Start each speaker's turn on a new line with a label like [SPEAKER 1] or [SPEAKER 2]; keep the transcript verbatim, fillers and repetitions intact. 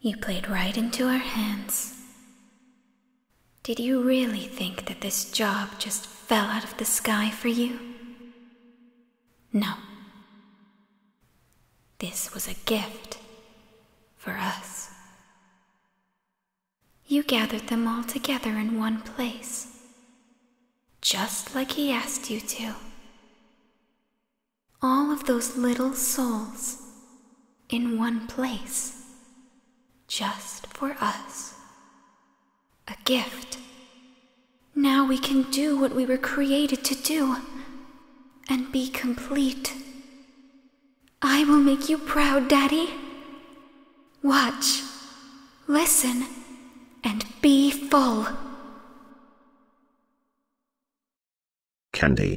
[SPEAKER 1] You played right into our hands. Did you really think that this job just fell out of the sky for you? No. This was a gift for us. You gathered them all together in one place, just like he asked you to. All of those little souls in one place, just for us. A gift. Now we can do what we were created to do and be complete. I will make you proud, Daddy. Watch, listen, and be full.
[SPEAKER 2] Candy.